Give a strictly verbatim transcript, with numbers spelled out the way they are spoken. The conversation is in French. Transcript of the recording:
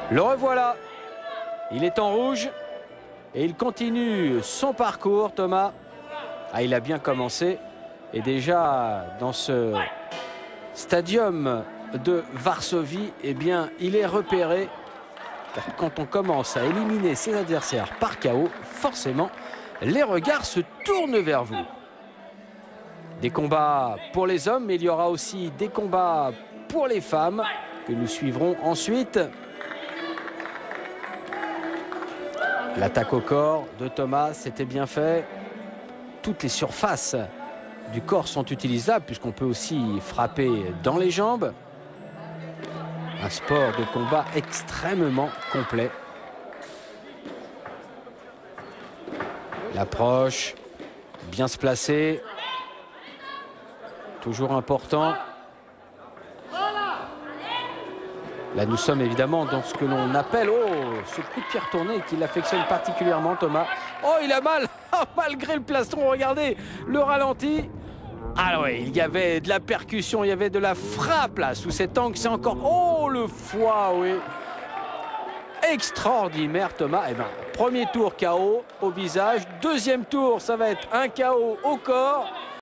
Le revoilà. Il est en rouge et il continue son parcours, Thomas. Ah, il a bien commencé. Et déjà, dans ce stadium de Varsovie, eh bien, il est repéré. Car quand on commence à éliminer ses adversaires par K O, forcément, les regards se tournent vers vous. Des combats pour les hommes, mais il y aura aussi des combats pour les femmes que nous suivrons ensuite. L'attaque au corps de Thomas, c'était bien fait. Toutes les surfaces du corps sont utilisables puisqu'on peut aussi frapper dans les jambes. Un sport de combat extrêmement complet. L'approche, bien se placer. Toujours important. Là, nous sommes évidemment dans ce que l'on appelle oh, ce coup de pied retourné qu'il affectionne particulièrement, Thomas. Oh, il a mal, malgré le plastron. Regardez le ralenti. Ah oui, il y avait de la percussion, il y avait de la frappe là, sous cet angle. C'est encore... Oh, le foie, oui. Extraordinaire, Thomas. Eh ben, premier tour K O au visage. Deuxième tour, ça va être un K O au corps.